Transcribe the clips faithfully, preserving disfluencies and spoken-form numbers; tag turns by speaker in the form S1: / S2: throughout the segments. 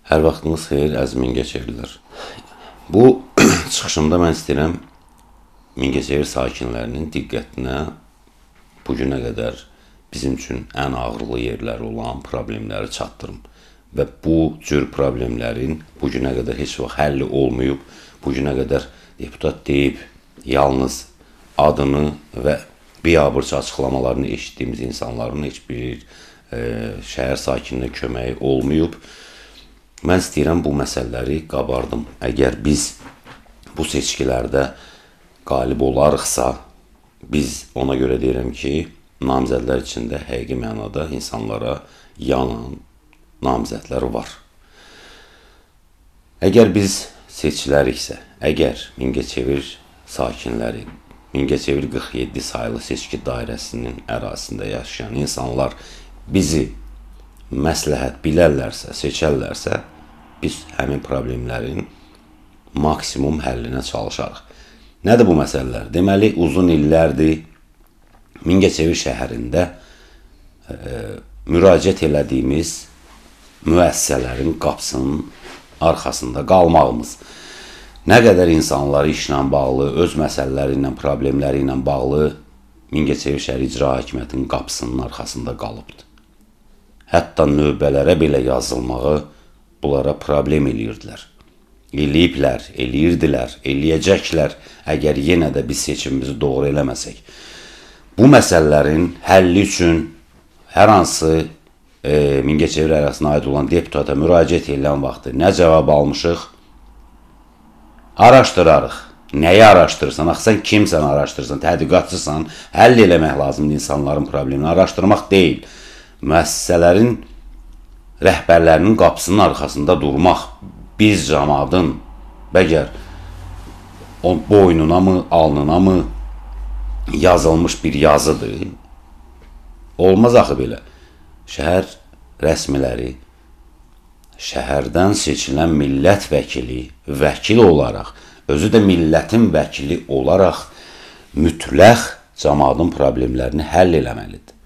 S1: Hər vaxtınız xeyir, əziz Mingəçevirlilər. Bu çıxışımda mən istəyirəm Mingəçevir sakinlərinin diqqətinə bugünə qədər bizim üçün ən ağırlı yerlər olan problemləri çatdırım. Və bu cür problemlərin bugünə qədər heç vaxt həlli olmayıb, bugünə qədər deputat deyib, yalnız adını və biabırçı açıqlamalarını eşitdiyimiz insanların heç bir e, şəhər sakininə köməyi olmayıb. Mən istəyirəm bu məsələləri qabardım. Əgər biz bu seçkilərdə qalib olarıqsa, biz ona görə deyirəm ki, namizədlər içində həqiqi mənada insanlara yanan namizədlər var. Əgər biz seçiləriksə, əgər Mingəçevir sakinləri, Mingəçevir qırx yeddi saylı seçki dairəsinin ərazisində yaşayan insanlar bizi məsləhət bilərlərsə, seçərlərsə, biz həmin problemlərin maksimum həllinə çalışarıq. Nədir bu məsələlər? Deməli, uzun illərdir Mingəçevir şəhərində e, müraciət elədiyimiz müəssisələrin qapısının arxasında qalmağımız. Nə qədər insanları işlə bağlı, öz məsələləri ilə, problemləri ilə bağlı Mingəçevir şəhər icra hakimiyyətinin qapısının arxasında qalıbdır. Hətta növbələrə belə yazılmağı bunlara problem eləyirdilər. Eləyiblər, eləyirdilər, eləyəcəklər, əgər yenə də biz seçimimizi doğru eləməsək. Bu məsələlərin həlli üçün hər hansı e, Mingəçevir ərazisinə aid olan deputata müraciət edən vaxtı nə cavab almışıq? Araşdırarıq. Nəyi araşdırırsan? Axı sən kimsən araşdırırsan? Tədqiqatçısan, həll eləmək lazımdır insanların problemini. Araşdırmaq deyil. Müəssisələrin rəhbərlərinin qapısının arxasında durmaq, biz cəmadın bəgər boynuna mı, alnına mı yazılmış bir yazıdır. Olmaz axı belə. Şəhər rəsmiləri, şəhərdən seçilən millət vəkili, vəkil olaraq, özü də millətin vəkili olaraq mütləq cəmadın problemlərini həll eləməlidir.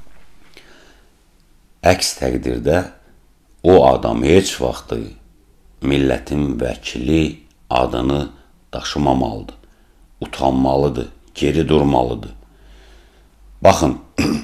S1: Əks təqdirdə o adam heç vaxtı millətin vəkili adını daşımamalıdır, utanmalıdır, geri durmalıdır. Baxın,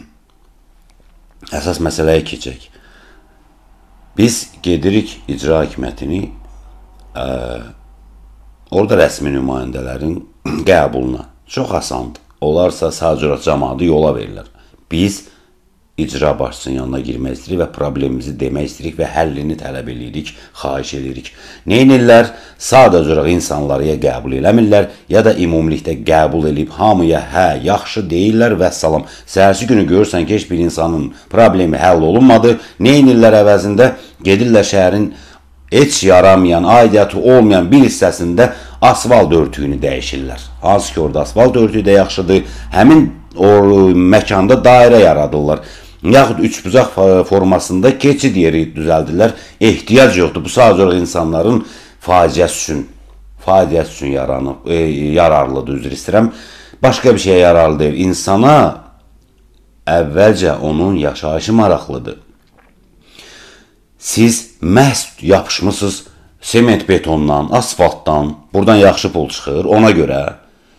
S1: əsas məsələyə keçək. Biz gedirik icra hakimiyyətini, ə, orada rəsmi nümayəndələrin qəbuluna. Çox asandır. Onlarsa sadəcə cəmaatı yola verirlər. Biz icra başçısının yanına girmək istəyirik və problemimizi demək istəyirik və həllini tələb edirik, xahiş edirik. Neynirlər? Sadəcə insanları ya qəbul eləmirlər, ya da ümumilikdə qəbul edib hamıya hə, yaxşı deyirlər və salam. Səhərsi günü görürsən ki, heç bir insanın problemi həll olunmadı. Neynirlər əvəzində? Gedirlər şəhərin heç yaramayan, aidiyyatı olmayan bir hissəsində asfalt örtüyünü dəyişirlər. Hansı ki, orada asfalt örtüyü də yaxşıdır, həmin o məkanda dairə yaradırlar. Yaxud üçbucaq formasında keçid yeri düzəldirlər. Ehtiyac yoxdur. Bu sadəcə insanların faciəsi üçün, faciəsi üçün yaranıb, e, yararlıdır, üzr istəyirəm. Başqa bir şeyə yararlı deyil. İnsana əvvəlcə onun yaşayışı maraqlıdır. Siz məhz yapışmışsınız sement betondan, asfaltdan, buradan yaxşı pul çıxır, ona görə.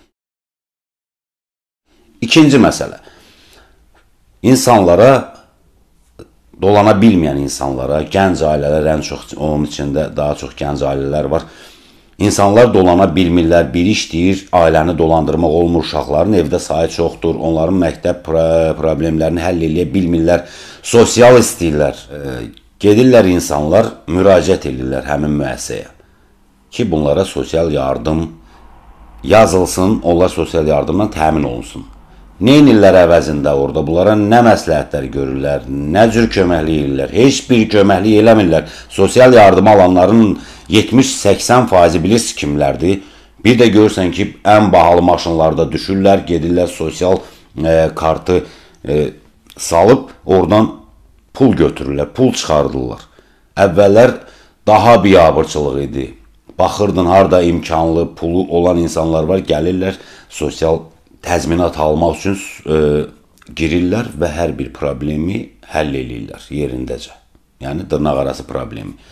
S1: İkinci məsələ. İnsanlara, dolana bilməyən insanlara, gənc ailələr ən çox, onun içində daha çox gənc ailələr var. İnsanlar dolana bilmirlər, bir iş deyir, ailəni dolandırmaq olmur, uşaqların evdə sayı çoxdur, onların məktəb problemlərini həll eləyə bilmirlər, sosial istəyirlər. Gedirlər insanlar, müraciət edirlər həmin müəssisəyə ki, bunlara sosial yardım yazılsın, onlar sosial yardımdan təmin olunsun. Neynirlər əvəzində orada? Bunlara nə məsləhətlər görürlər, nə cür köməklik edirlər? Heç bir köməklik eləmirlər. Sosial yardım alanların yetmiş səksən faizi bilirsiniz kimlərdir? Bir də görürsən ki, ən bahalı maşınlarda düşürlər, gedirlər sosial e, kartı e, salıb, oradan pul götürürlər, pul çıxardırlar. Əvvəllər daha biabırçılıq idi. Baxırdın, harada imkanlı, pulu olan insanlar var, gəlirlər, sosial təzminat almaq üçün e, girirlər və hər bir problemi həll eləyirlər yerindəcə. Yəni, dırnaq arası problemi.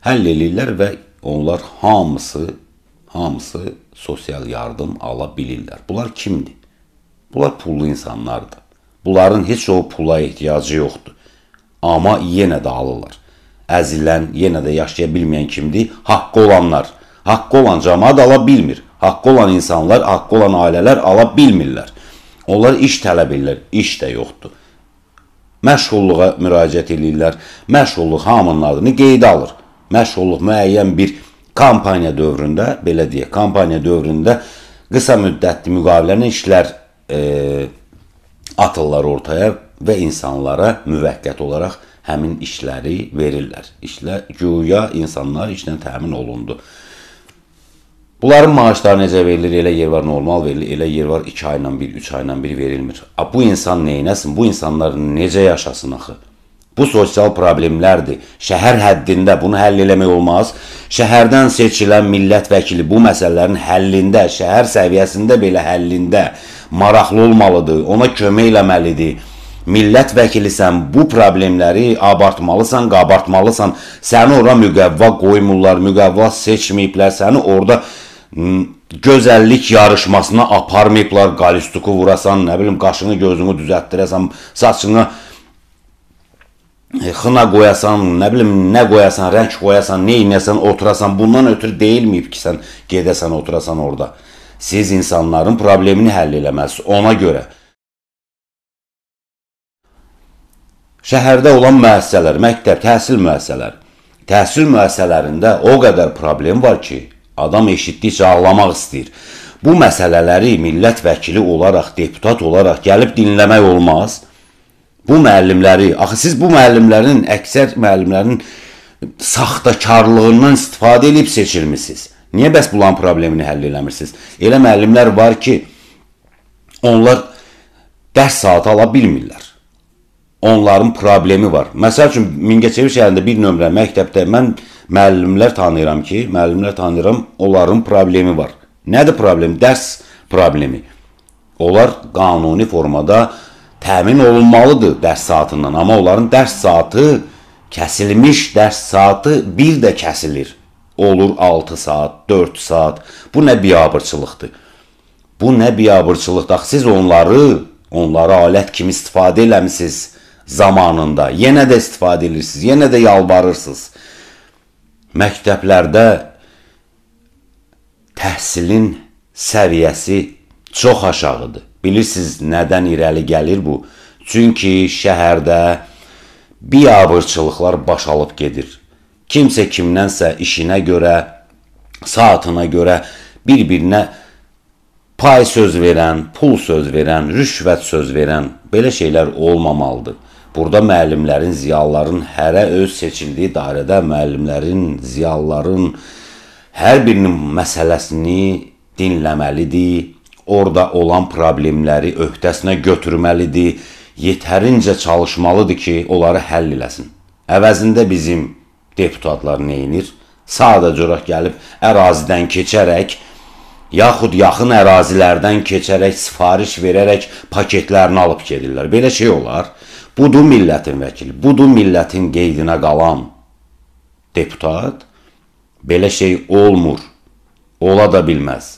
S1: həll edirlər və onlar hamısı, hamısı sosial yardım ala bilirlər. Bunlar kimdir? Bunlar pullu insanlardır. Bunların heç o pula ehtiyacı yoxdur. Amma yenə də alırlar. Əzilən, yenə də yaşaya bilməyən kimdir? Haqqı olanlar. Haqqı olan cəmaət ala bilmir. Haqqı olan insanlar, haqqı olan ailələr ala bilmirlər. Onlar iş tələb edirlər, iş də yoxdur. Məşğulluğa müraciət edirlər. Məşğulluq hamının adını qeydə alır. Məşğulluq müəyyən bir kampaniya dövründə, belə deyək, kampaniya dövründə qısa müddətli müqavilənin işlər e, atırlar ortaya və insanlara müvəqqət olaraq həmin işləri verirlər. İşlər, güya insanlar işlə təmin olundu. Bunların maaşları necə verilir? Elə yer var, normal verilir. Elə yer var, iki ayla bir, üç ayla bir verilmir. Bu insan neynəsin? Bu insanlar necə yaşasın axı? Bu sosial problemlərdir. Şəhər həddində bunu həll eləmək olmaz. Şəhərdən seçilən millət vəkili bu məsələlərin həllində, şəhər səviyyəsində belə həllində maraqlı olmalıdır. Ona kömək eləməlidir. Millət vəkilisən, bu problemləri abartmalısan, qabartmalısan. Səni ora müqəvva qoymurlar, müqəvva seçməyiblər. Səni orada gözəllik yarışmasına aparmayıblar. Qalistuku vurasan, nə bilim, qaşını, gözünü düzəltdirəsən, saçını xına qoyasan, nə bilim, nə qoyasan, rəng qoyasan, nə inəsən, oturasan. Bundan ötürü deyilməyib ki, sən gedəsən, oturasan orada. Siz insanların problemini həll eləməlisiniz. Ona görə şəhərdə olan müəssisələr, məktəb, təhsil müəssisələri, təhsil müəssisələrində o qədər problem var ki, adam eşitdikcə ağlamaq istəyir. Bu məsələləri millət vəkili olaraq, deputat olaraq gəlib dinləmək olmaz. Bu müəllimləri, axı siz bu müəllimlərin, əksər müəllimlərin saxtakarlığından istifadə edib seçilmişsiniz. Niyə bəs bulan problemini həll eləmirsiniz? Elə müəllimlər var ki, onlar dərs saatı ala bilmirlər. Onların problemi var. Məsəl üçün, Mingəçevir şəhərində bir nömrə məktəbdə mən müəllimlər tanıyıram ki, müəllimlər tanıyıram, onların problemi var. Nədir problem? Dərs problemi. Onlar qanuni formada təmin olunmalıdır dərs saatından, amma onların dərs saatı kəsilmiş, dərs saatı bir də kəsilir. Olur altı saat, dörd saat. Bu nə biabırçılıqdır? Bu nə biabırçılıqdır? Siz onları, onları alət kimi istifadə eləmişsiniz zamanında. Yenə də istifadə edirsiniz, yenə də yalvarırsınız. Məktəblərdə təhsilin səviyyəsi çox aşağıdır. Bilirsiniz, nədən irəli gəlir bu? Çünki şəhərdə biabırçılıqlar baş alıb gedir. Kimsə kimdənsə işinə görə, saatına görə bir-birinə pay söz verən, pul söz verən, rüşvət söz verən, belə şeylər olmamalıdır. Burada müəllimlərin, ziyalıların hərə öz seçildiyi dairədə müəllimlərin, ziyalıların hər birinin məsələsini dinləməlidir. Orada olan problemləri öhdəsinə götürməlidir. Yetərincə çalışmalıdır ki, onları həll eləsin. Əvəzində bizim deputatlar neynir? Sadəcə olaraq gəlib ərazidən keçərək, yaxud yaxın ərazilərdən keçərək, sifariş verərək paketlərini alıb gedirlər. Belə şey olar. Budur millətin vəkili, budur millətin qeydinə qalan deputat. Belə şey olmur, ola da bilməz.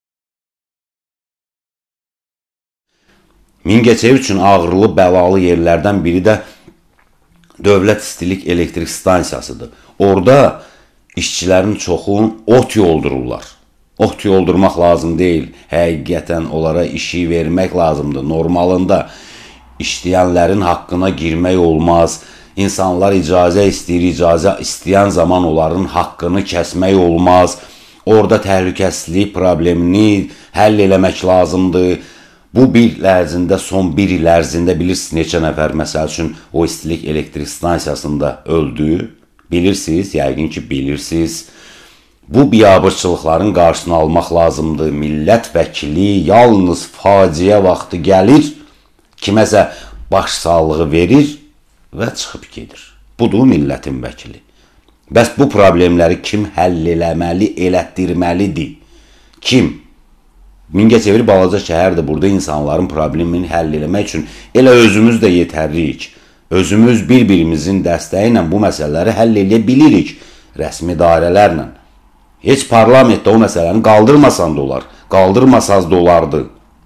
S1: Mingəçevir üçün ağrılı, bəlalı yerlərdən biri də Dövlət İstilik Elektrik Stansiyasıdır. Orada işçilərin çoxu ot yoldururlar. Ot yoldurmaq lazım deyil. Həqiqətən onlara işi vermək lazımdır. Normalında işləyənlərin haqqına girmək olmaz. İnsanlar icazə istəyir, icazə istəyən zaman onların haqqını kəsmək olmaz. Orada təhlükəsizlik problemini həll eləmək lazımdır. Bu bir il ərzində, son bir il ərzində bilirsiniz neçə nəfər, məsəl üçün o istilik elektrik stansiyasında öldü. Bilirsiniz, yəqin ki bilirsiniz. Bu biabırçılıqların qarşısını almaq lazımdır. Millət vəkili yalnız faciə vaxtı gəlir, kiməsə baş sağlığı verir və çıxıb gedir. Budur millətin vəkili. Bəs bu problemləri kim həll eləməli, elətdirməlidir? Kim? Mingəçevir balaca şəhərdir. Burada insanların problemini həll eləmək üçün elə özümüz də yetərliyik. Özümüz bir-birimizin dəstəyi ilə bu məsələləri həll eləyə bilirik. rəsmi dairələrlə. Heç parlamentdə o məsələni qaldırmasan da olar, qaldırmasaz da olardı.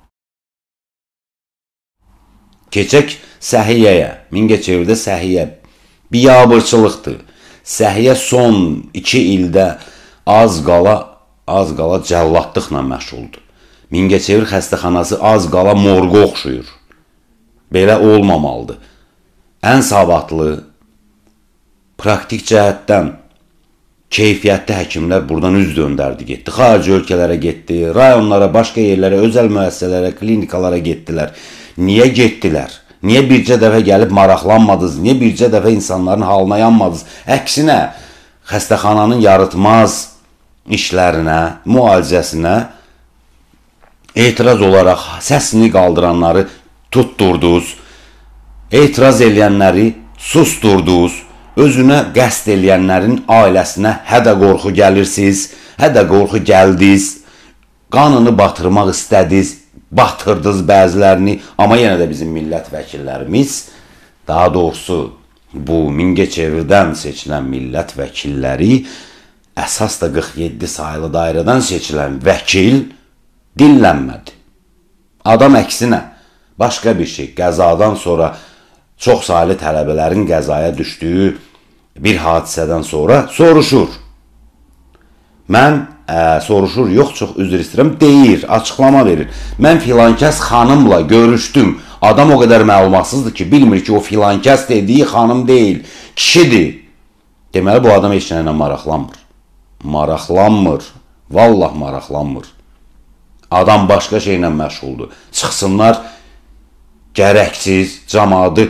S1: Keçək səhiyyəyə, Mingəçevirdə səhiyyə biabırçılıqdır. Səhiyyə son iki ildə az qala, az qala cəllatlıqla məşğuldur. Mingəçevir xəstəxanası az qala morqa oxşuyur. Belə olmamalıdır. Ən savadlı, praktik cəhətdən keyfiyyətli həkimlər buradan üz döndərdi, getdi. Xarici ölkələrə getdi, rayonlara, başqa yerlərə, özəl müəssisələrə, klinikalara getdilər. Niyə getdilər? Niyə bircə dəfə gəlib maraqlanmadınız? Niyə bircə dəfə insanların halına yanmadınız? Əksinə, xəstəxananın yarıtmaz işlərinə, müalicəsinə etiraz olaraq səsini qaldıranları tutdurdunuz, etiraz eləyənləri susturdunuz, özünə qəsd eləyənlərin ailəsinə hədə qorxu gəlirsiniz, hədə qorxu gəldiniz, qanını batırmaq istədiniz, batırdınız bəzilərini, amma yenə də bizim millət vəkillərimiz, daha doğrusu bu Mingəçevirdən seçilən millət vəkilləri, əsas da qırx yeddi sayılı dairədən seçilən vəkil dinlənmədi. Adam əksinə, başqa bir şey, qəzadan sonra çox saylı tələbələrin qəzaya düşdüyü bir hadisədən sonra soruşur. Mən ə, soruşur, yox, çox üzr istəyirəm, deyir, açıqlama verir. Mən filankəs xanımla görüşdüm. Adam o qədər məlumatsızdır ki, bilmir ki, o filankəs dediyi xanım deyil, kişidir. Deməli, bu adam heç nəylə maraqlanmır. Maraqlanmır, vallah maraqlanmır. Adam başqa şeylə məşğuldur. Çıxsınlar, gərəksiz, camaatı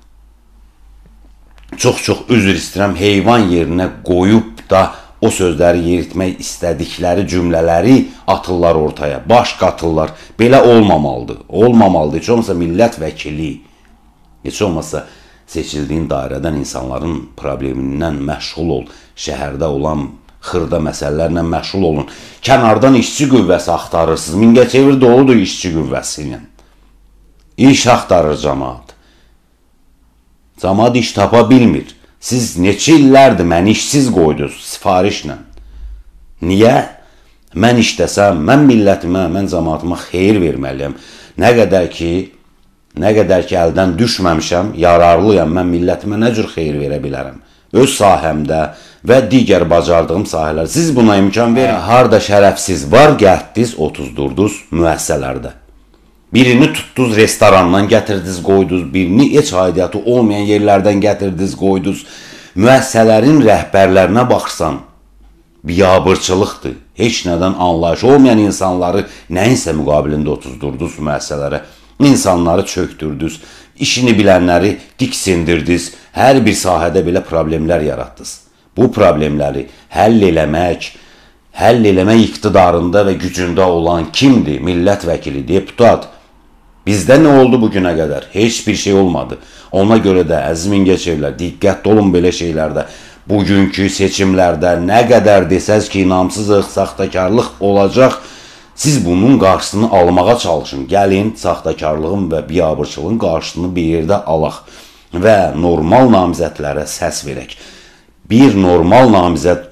S1: çox-çox üzr istəyirəm, heyvan yerinə qoyub da o sözləri yeritmək istədikləri cümlələri atırlar ortaya, baş qatırlar. Belə olmamalıdır, olmamalıdır. Heç olmasa millət vəkili, heç olmasa seçildiyin dairədən insanların problemindən məşğul ol, şəhərdə olan xırda məsələlərlə məşğul olun. Kənardan işçi qüvvəsi axtarırsınız, Mingəçevir doludur işçi qüvvəsi ilə. İş axtarır camaat. Camaat iş tapa bilmir. Siz neçə illərdir məni işsiz qoydunuz sifarişlə. Niyə? Mən işləsəm, mən millətimə, mən cemaatıma xeyir verməliyəm. Nə qədər ki, nə qədər ki əldən düşməmişəm, yararlıyam, mən millətimə nə cür xeyir verə bilərəm? Öz sahəmdə və digər bacardığım sahələr. Siz buna imkan verin. Harda şərəfsiz var, gətdiniz, otuzdurdunuz müəssisələrdə. Birini tutdunuz, restorandan gətirdiniz, qoydunuz, birini heç aidiyyatı olmayan yerlərdən gətirdiniz, qoydunuz. Müəssisələrin rəhbərlərinə baxsan, biabırçılıqdır. Heç nədən anlayış olmayan insanları nəyinsə müqabilində otuzdurdunuz müəssisələrə. İnsanları çöktürdünüz, işini bilənləri diksindirdiniz, hər bir sahədə belə problemlər yaratdınız. Bu problemləri həll eləmək, həll eləmək iqtidarında və gücündə olan kimdir? Millət vəkili, deputat. Bizdə nə oldu bugünə qədər? Heç bir şey olmadı. Ona görə də əziz Mingəçevlər, diqqətli olun belə şeylərdə. Bugünkü seçimlərdə nə qədər desəz ki, inamsızlıq, saxtakarlıq olacaq, siz bunun qarşısını almağa çalışın. Gəlin, saxtakarlığın və biabırçılığın qarşısını bir yerdə alaq və normal namizədlərə səs verək. Bir normal namizəd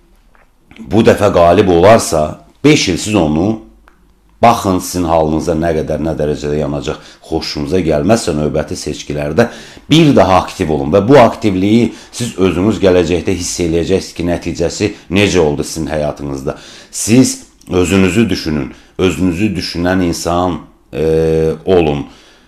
S1: bu dəfə qalib olarsa, beş il siz onu baxın, sizin halınıza nə qədər, nə dərəcədə yanacaq, xoşunuza gəlməzsə növbəti seçkilərdə bir daha aktiv olun və bu aktivliyi siz özünüz gələcəkdə hiss eləyəcəksiniz ki, nəticəsi necə oldu sizin həyatınızda. Siz özünüzü düşünün, özünüzü düşünən insan e, olun.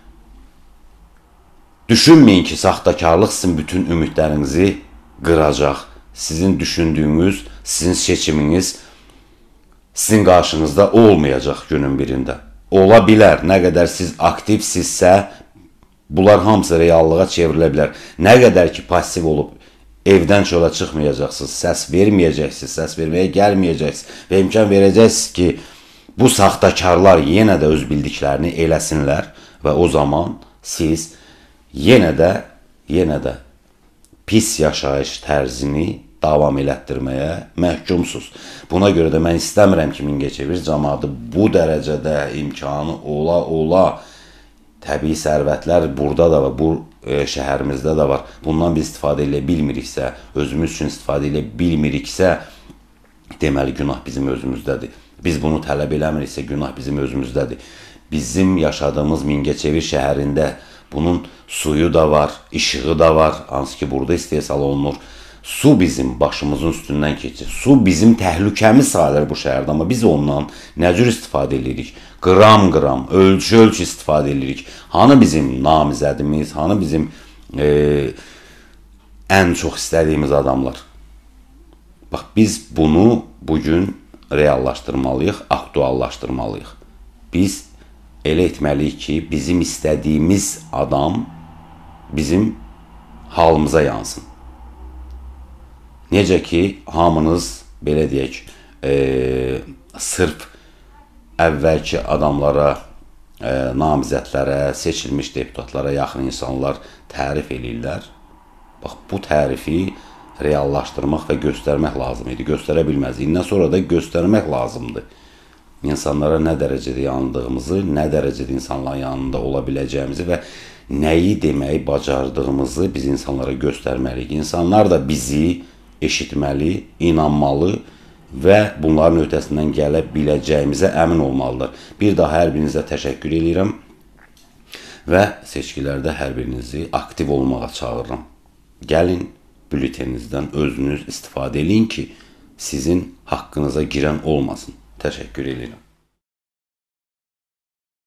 S1: Düşünməyin ki, saxtakarlıq sizin bütün ümidlərinizi qıracaq. Sizin düşündüyünüz, sizin seçiminiz sizin qarşınızda olmayacaq günün birində. Ola bilər, nə qədər siz aktivsizsə, bunlar hamısı reallığa çevrilə bilər. Nə qədər ki, pasiv olub, evdən çölə çıxmayacaqsınız, səs verməyəcəksiniz, səs verməyə gəlməyəcəksiniz və imkan verəcəksiniz ki, bu saxtakarlar yenə də öz bildiklərini eləsinlər və o zaman siz yenə də, yenə də pis yaşayış tərzini davam elətdirməyə məhkumsuz. Buna görə də mən istəmirəm ki, Mingəçevir camaatı bu dərəcədə imkanı ola-ola təbii sərvətlər burada da və bu e, şəhərimizdə də var. Bundan biz istifadə edə bilmiriksə, özümüz üçün istifadə edə bilmiriksə, deməli günah bizim özümüzdədir. Biz bunu tələb eləmiriksə, günah bizim özümüzdədir. Bizim yaşadığımız Mingəçevir şəhərində bunun suyu da var, işığı da var, hansı ki burada istehsal olunur. Su bizim başımızın üstündən keçir. Su bizim təhlükəmiz sayılır bu şəhərdə, amma biz ondan nə cür istifadə edirik? Qram-qram, ölçü-ölçü istifadə edirik. Hanı bizim namizədimiz, hanı bizim e, ən çox istədiyimiz adamlar? Bax, biz bunu bugün reallaşdırmalıyıq, aktuallaşdırmalıyıq. Biz elə etməliyik ki, bizim istədiyimiz adam bizim halımıza yansın. Necə ki, hamınız, belə deyək, e, sırf əvvəlki adamlara, e, namizədlərə, seçilmiş deputatlara yaxın insanlar tərif eləyirlər. Bax, bu tərifi reallaşdırmaq və göstərmək lazım idi. Göstərə bilməz. İndən sonra da göstərmək lazımdır. İnsanlara nə dərəcədə yanındığımızı, nə dərəcədə insanların yanında ola biləcəyimizi və nəyi deməyi bacardığımızı biz insanlara göstərməliyik. İnsanlar da bizi eşitməli, inanmalı və bunların ötəsindən gələ biləcəyimizə əmin olmalıdır. Bir daha hər birinizə təşəkkür edirəm və seçkilərdə hər birinizi aktiv olmağa çağırıram. Gəlin, bülteninizdən özünüz istifadə edin ki, sizin haqqınıza girən olmasın. Təşəkkür edirəm.